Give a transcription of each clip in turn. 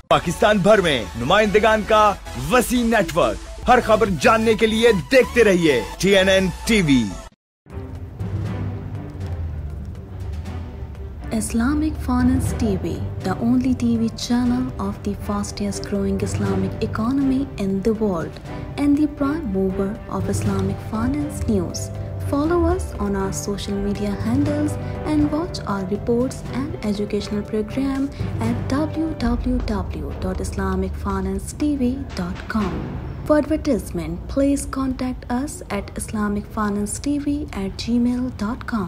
पाकिस्तान भर में नुमाइंदगान का वसी नेटवर्क। हर खबर जानने के लिए देखते रहिए TNN TV। Islamic Finance TV, the only TV channel of the fastest growing Islamic economy in the world and the prime mover of Islamic finance news. Follow us on our social media handles and watch our reports and educational program at www.islamicfinancetv.com. For advertisement, please contact us at islamicfinancetv@gmail.com.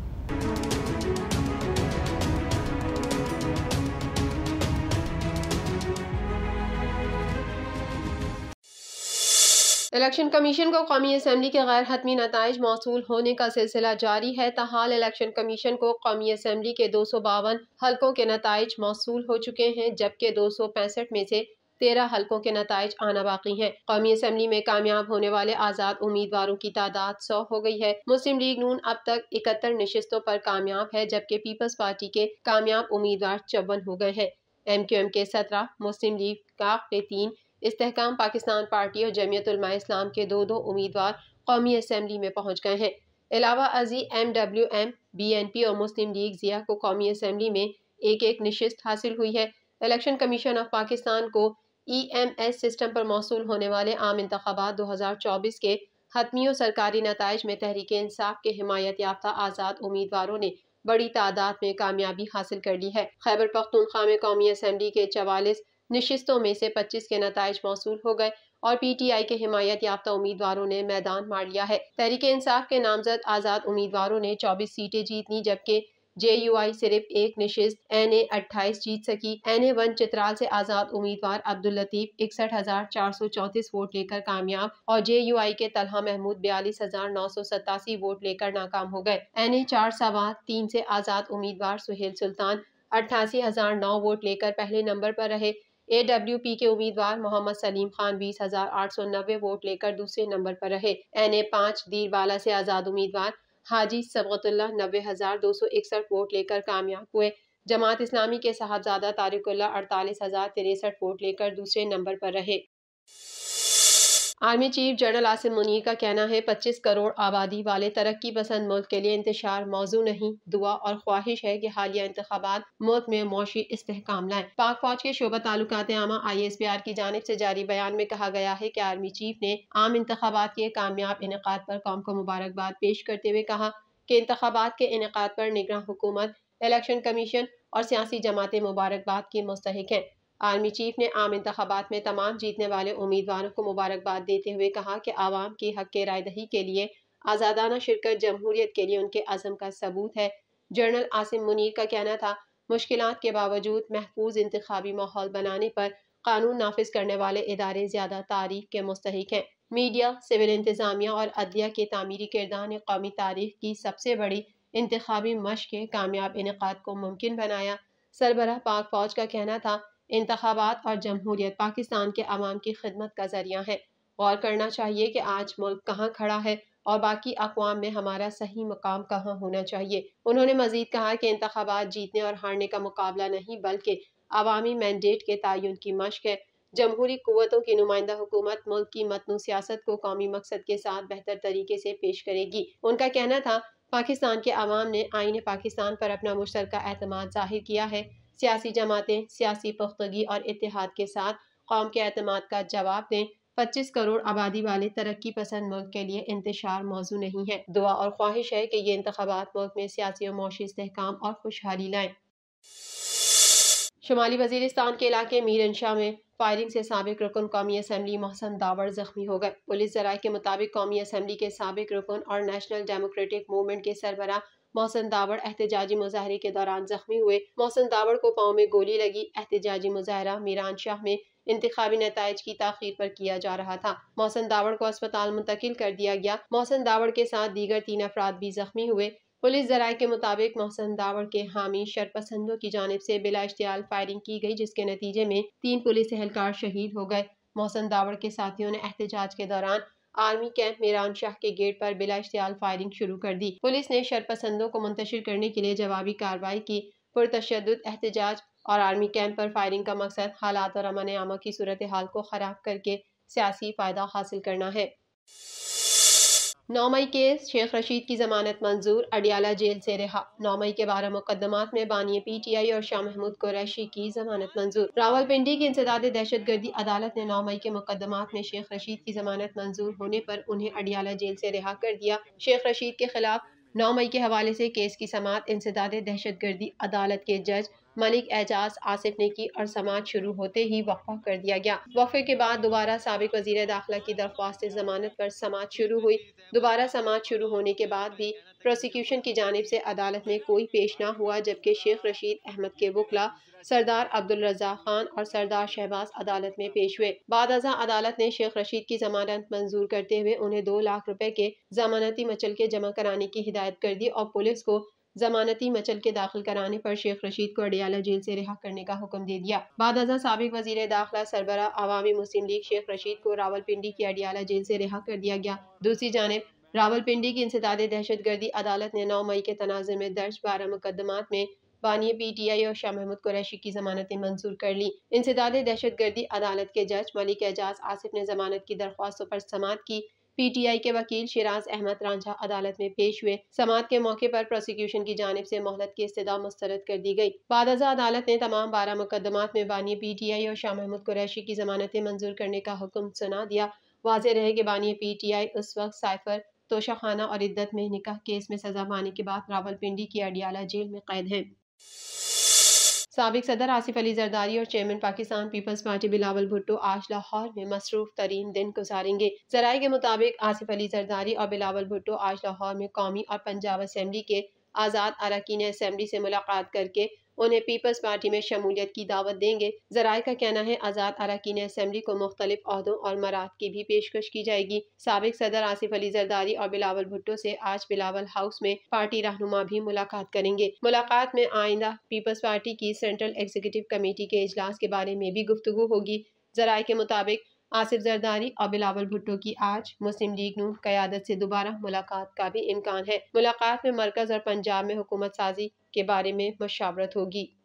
Election commission को कौमी assembly के गैर हतमी नताइज मौसूल होने का सिलसिला जारी है। ताहाल election commission को कौमी असम्बली के 252 हल्कों के नताइज मौसूल हो चुके हैं, जबकि 265 में से 13 हल्कों के नताइज आना बाकी हैं। कौमी असम्बली में कामयाब होने वाले आज़ाद उम्मीदवारों की तादाद 100 हो गई है। मुस्लिम लीग नून अब तक 71 नशिस्तों पर कामयाब है, जबकि पीपल्स पार्टी के कामयाब उम्मीदवार 54 हो गए हैं। MQM के 17, मुस्लिम लीग का 3, इस्तेहकाम पाकिस्तान पार्टी और जमीयत उलमा इस्लाम के 2 उम्मीदवार कौमी असम्बली में पहुंच गए हैं। अलावा अजी MWM, BNP और मुस्लिम लीग जिया को कौमी असम्बली में एक नशिस्त हासिल हुई है। इलेक्शन कमीशन ऑफ पाकिस्तान को EMS सिस्टम पर मौसूल होने वाले आम इंतखाबात 2024 के हतमी और सरकारी नताइज में तहरीक इंसाफ के हिमायत याफ्ता आज़ाद उम्मीदवारों ने बड़ी तादाद में कामयाबी हासिल कर ली है। खैबर पख्तूनख्वा में कौमी असम्बली के 44 नशिस्तों में से 25 के नताइज मौसूल हो गए और PTI के हिमायत याफ्ता उम्मीदवारों ने मैदान मार लिया है। तहरीक इंसाफ के नामजद आज़ाद उम्मीदवारों ने 24 सीटें जीतनी, जबकि JUI सिर्फ 1 नशिस्त NA 28 जीत सकी। NA1 चित्राल से आज़ाद उम्मीदवार अब्दुल लतीफ 61,434 वोट लेकर कामयाब और JUI के तलहा महमूद 42,987 वोट लेकर नाकाम हो गए। NA4 सवात 3 से आज़ाद उम्मीदवार सुहेल सुल्तान 88,009 वोट लेकर पहले नंबर पर रहे। AWP के उम्मीदवार मोहम्मद सलीम खान 20,890 वोट लेकर दूसरे नंबर पर रहे। NA5 दीरवाला से आज़ाद उम्मीदवार हाजी सबगतुल्लाह 90,261 वोट लेकर कामयाब हुए। जमात इस्लामी के साहबजादा तारिकुल्लाह 48,063 वोट लेकर दूसरे नंबर पर रहे। Army chief general Asim Munir का कहना है 25 करोड़ आबादी वाले तरक्की पसंद मुल्क के लिए इंतशार मौजू नहीं, दुआ और ख्वाहिश है कि हालिया इंतखाबात मुल्क में मौशी इस्तेहकाम लाएं। पाक फौज के शोबा तालुकात आमा ISPR की जानिब से जारी बयान में कहा गया है कि आर्मी चीफ ने आम इंतखाबात के कामयाब इनेकाद पर कौम को मुबारकबाद पेश करते हुए कहा कि इंतखाबात के इनेकाद पर निगरान हुकूमत, इलेक्शन कमीशन और सियासी जमातें मुबारकबाद की मुस्तहिक हैं। आर्मी चीफ ने आम इंतखाबात में तमाम जीतने वाले उम्मीदवारों को मुबारकबाद देते हुए कहा कि आवाम की हक के रायदही के लिए आज़ादाना शिरकत जमहूरियत के लिए उनके अज़म का सबूत है। जनरल आसिम मुनीर का कहना था मुश्किलात के बावजूद महफूज इंतखाबी माहौल बनाने पर कानून नाफिज करने वाले इदारे ज़्यादा तारीफ के मुस्तहिक हैं। मीडिया, सिविल इंतज़ामिया और अदलिया के तामीरी किरदार ने कौमी तारीख की सबसे बड़ी इंतखाबी मशक़ के कामयाब इनेकाद को मुमकिन बनाया। सरबराह पाक फौज का कहना था इंतखाबात और जमहूरियत पाकिस्तान के अवाम की खिदमत का जरिया है। गौर करना चाहिए कि आज मुल्क कहाँ खड़ा है और बाकी अक़वाम में हमारा सही मकाम कहाँ होना चाहिए। उन्होंने मजीद कहा कि इंतखाबात जीतने और हारने का मुकाबला नहीं, बल्कि अवामी मैंडेट के तयन की मशक़ है। जमहूरी कुव्वतों की नुमाइंदा हुकूमत मुल्क की मतनू सियासत को कौमी मकसद के साथ बेहतर तरीके से पेश करेगी। उनका कहना था पाकिस्तान के अवाम ने आईन पाकिस्तान पर अपना मुश्तरका एतमाद जाहिर किया है। सियासी जमातें सियासी पुख्तगी और इत्तेहाद के साथ कौम के एतमाद का जवाब दें। 25 करोड़ आबादी वाले तरक्की पसंद मुल्क के लिए इंतशार मौजू नहीं है। दुआ और ख्वाहिश है कि ये इंतखाबात मुल्क में सियासी और मौशी इस्तेहकाम और खुशहाली लाएं। शुमाली वजीरिस्तान के इलाके मीरनशाह में फायरिंग से साबिक रुकन कौमी असम्बली मोहसन दावड़ जख्मी हो गए। पुलिस जराये के मुताबिक कौमी असम्बली के साबिक रुकन और नेशनल डेमोक्रेटिक मूवमेंट के सरबराह मोहसन दावड़ एहतजाजी मुजाहरे के दौरान जख्मी हुए। मोहसन दावड़ को पाँव में गोली लगी। एहतजाजी मुजाहरा मीरानशाह में इंतखाबी नताइज की ताखीर पर किया जा रहा था। मोहसन दावड़ को अस्पताल मुंतकिल कर दिया गया। मोहसन दावड़ के साथ दीगर 3 अफराद भी जख्मी हुए। पुलिस जराये के मुताबिक मोहसन दावड़ के हामी शरपसंदों की जानिब से बिला इश्तियाल फायरिंग की गई, जिसके नतीजे में 3 पुलिस एहलकार शहीद हो गए। मोहसन दावड़ के साथियों ने एहतजाज के दौरान आर्मी कैंप मीरानशाह के गेट पर बिला इश्तियाल फायरिंग शुरू कर दी। पुलिस ने शरपसंदों को मुंतशिर करने के लिए जवाबी कार्रवाई की। पुरतशद्दुद एहतजाज और आर्मी कैंप पर फायरिंग का मकसद हालात और अमन आमा की सूरत हाल को खराब करके सियासी फायदा हासिल करना है। 9 मई के शेख रशीद की जमानत मंजूर, अडियाला जेल से रिहा। 9 मई के 12 मुकदमात में बानी PTI और शाह महमूद कुरैशी की जमानत मंजूर। रावलपिंडी की इंसदाद दहशतगर्दी अदालत ने 9 मई के मुकदमात में शेख रशीद की जमानत मंजूर होने पर उन्हें अडियाला जेल से रिहा कर दिया। शेख रशीद के खिलाफ 9 मई के हवाले से केस की समाअत इंसदाद दहशतगर्दी अदालत के जज मलिक एजाज आसिफ ने की और समाअत शुरू होते ही वक्फा कर दिया गया। वक्फे के बाद दोबारा साबिक वजीर दाखिला की दरख्वास्त जमानत पर समाअत शुरू हुई। दोबारा समाअत शुरू होने के बाद भी प्रोसिक्यूशन की जानिब से अदालत में कोई पेश न हुआ, जबकि शेख रशीद अहमद के वकला सरदार अब्दुल रज़ाक खान और सरदार शहबाज अदालत में पेश हुए। बादअज़ा अदालत ने शेख रशीद की जमानत मंजूर करते हुए उन्हें 2 लाख रुपए के जमानती मचलके जमा कराने की हिदायत कर दी और पुलिस को जमानती मचलके दाखिल कराने पर शेख रशीद को अडियाला जेल से रिहा करने का हुक्म दे दिया। बादअज़ा साबिक वजीर दाखिला सरबरा अवामी मुस्लिम लीग शेख रशीद को रावलपिंडी की अडियाला जेल से रिहा कर दिया गया। दूसरी जानिब रावलपिंडी की इंसदाद दहशतगर्दी अदालत ने 9 मई के तनाज़ुर में दर्ज 12 मुकदमात में बानी PTI और शाह महमूद कुरैशी की जमानतें मंजूर कर ली। इंसदाद दहशतगर्दी अदालत के जज मलिक एजाज आसिफ ने जमानत की दरख्वास्तों पर समाअत की। PTI के वकील शिराज अहमद रांझा अदालत में पेश हुए। समाअत के मौके पर प्रोसिक्यूशन की जानिब से मोहलत की इस्तदा मुस्तरद कर दी गई। बादअज़ा अदालत ने तमाम 12 मुकदमात में बानी PTI और शाह महमूद कुरैशी की जमानतें मंजूर करने का हुक्म सुना दिया। वाज़ेह रहे कि बानी PTI उस वक्त साइफर तोशाखाना और इद्दत में निकाह केस में सजा पाने के बाद रावलपिंडी की अडियाला जेल में कैद हैं। साबिक सदर आसिफ अली जरदारी और चेयरमैन पाकिस्तान पीपल्स पार्टी बिलावल भुट्टो आज लाहौर में मसरूफ तरीन दिन गुजारेंगे। जराये के मुताबिक आसिफ अली जरदारी और बिलावल भुट्टो आज लाहौर में कौमी और पंजाब असम्बली के आज़ाद अरकान असम्बली से मुलाकात करके उन्हें पीपल्स पार्टी में शमूलियत की दावत देंगे। जराये का कहना है आज़ाद अरकान असम्बली को मुख्तलिफ ओहदों और मराद की भी पेशकश की जाएगी। साबिक सदर आसिफ अली जरदारी और बिलावल भुट्टो से आज बिलावल हाउस में पार्टी रहनुमा भी मुलाकात करेंगे। मुलाकात में आइंदा पीपल्स पार्टी की सेंट्रल एग्जीक्यूटिव कमेटी के इजलास के बारे में भी गुफ्तगू होगी। जराये के मुताबिक आसिफ जरदारी और बिलावल भुट्टो की आज मुस्लिम लीग नून क़यादत से दोबारा मुलाकात का भी इम्कान है। मुलाकात में मरकज़ और पंजाब में हुकूमत साजी के बारे में मशावरत होगी।